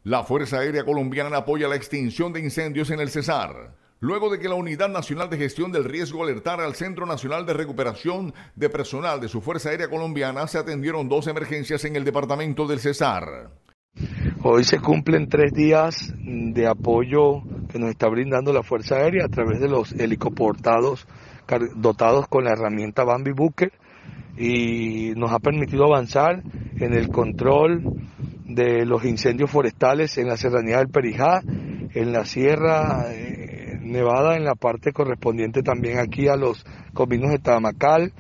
La Fuerza Aérea Colombiana apoya la extinción de incendios en el Cesar. Luego de que la Unidad Nacional de Gestión del Riesgo alertara al Centro Nacional de Recuperación de Personal de su Fuerza Aérea Colombiana, se atendieron 2 emergencias en el departamento del Cesar. Hoy se cumplen 3 días de apoyo que nos está brindando la Fuerza Aérea a través de los helicoportados dotados con la herramienta Bambi Buque, y nos ha permitido avanzar en el control de los incendios forestales en la serranía del Perijá, en la Sierra Nevada, en la parte correspondiente también aquí a los cominos de Tamacal,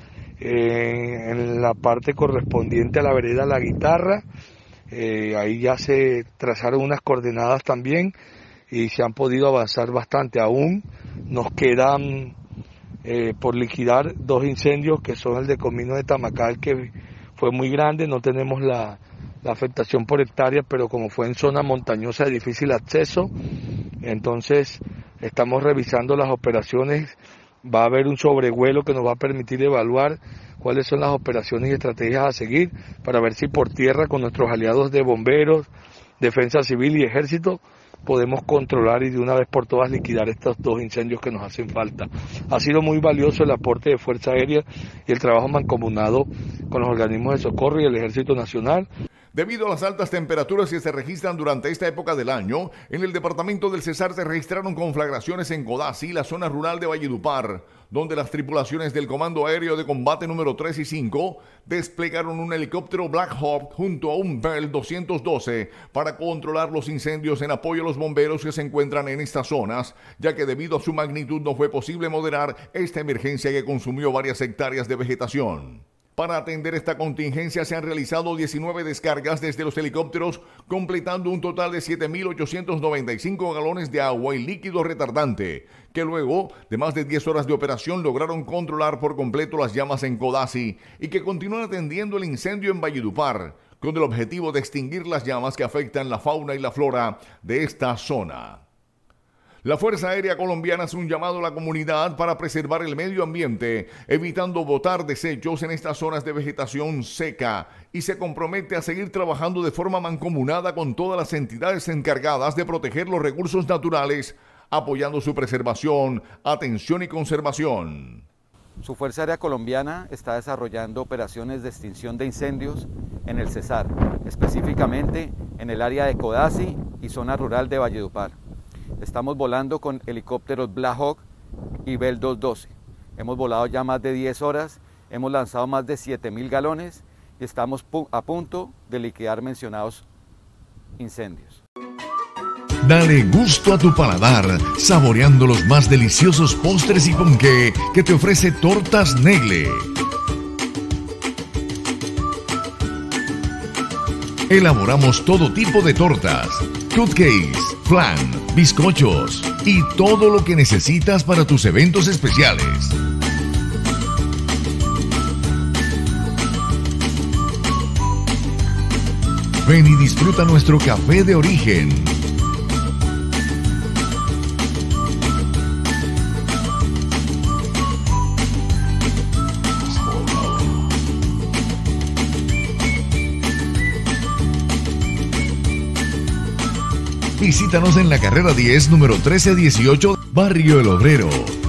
en la parte correspondiente a la vereda La Guitarra. Ahí ya se trazaron unas coordenadas también y se han podido avanzar bastante. Aún nos quedan por liquidar 2 incendios, que son el de comino de Tamacal, que fue muy grande. No tenemos la afectación por hectáreas, pero como fue en zona montañosa de difícil acceso, entonces estamos revisando las operaciones. Va a haber un sobrevuelo que nos va a permitir evaluar cuáles son las operaciones y estrategias a seguir para ver si por tierra, con nuestros aliados de bomberos, defensa civil y ejército, podemos controlar y de una vez por todas liquidar estos 2 incendios que nos hacen falta. Ha sido muy valioso el aporte de Fuerza Aérea y el trabajo mancomunado con los organismos de socorro y el Ejército Nacional. Debido a las altas temperaturas que se registran durante esta época del año, en el departamento del Cesar se registraron conflagraciones en Codazzi, la zona rural de Valledupar, donde las tripulaciones del Comando Aéreo de Combate número 3 y 5 desplegaron un helicóptero Black Hawk junto a un Bell 212 para controlar los incendios en apoyo a los bomberos que se encuentran en estas zonas, ya que debido a su magnitud no fue posible moderar esta emergencia que consumió varias hectáreas de vegetación. Para atender esta contingencia se han realizado 19 descargas desde los helicópteros, completando un total de 7.895 galones de agua y líquido retardante, que luego de más de 10 horas de operación lograron controlar por completo las llamas en Codazzi y que continúan atendiendo el incendio en Valledupar, con el objetivo de extinguir las llamas que afectan la fauna y la flora de esta zona. La Fuerza Aérea Colombiana hace un llamado a la comunidad para preservar el medio ambiente, evitando botar desechos en estas zonas de vegetación seca, y se compromete a seguir trabajando de forma mancomunada con todas las entidades encargadas de proteger los recursos naturales, apoyando su preservación, atención y conservación. Su Fuerza Aérea Colombiana está desarrollando operaciones de extinción de incendios en el Cesar, específicamente en el área de Codazzi y zona rural de Valledupar. Estamos volando con helicópteros Black Hawk y Bell 212. Hemos volado ya más de 10 horas, hemos lanzado más de 7.000 galones y estamos a punto de liquidar mencionados incendios. Dale gusto a tu paladar, saboreando los más deliciosos postres y ponqué que te ofrece Tortas Negle. Elaboramos todo tipo de tortas, cupcakes, flan, bizcochos y todo lo que necesitas para tus eventos especiales. Ven y disfruta nuestro café de origen. Visítanos en la carrera 10, número 1318, Barrio El Obrero.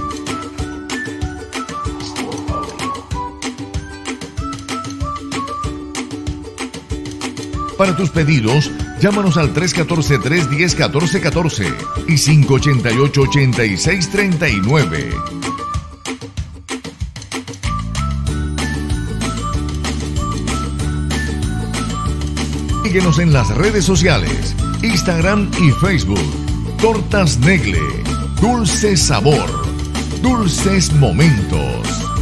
Para tus pedidos, llámanos al 314-310-1414 y 588-8639. Síguenos en las redes sociales, Instagram y Facebook. Tortas Negle, dulce sabor, dulces momentos.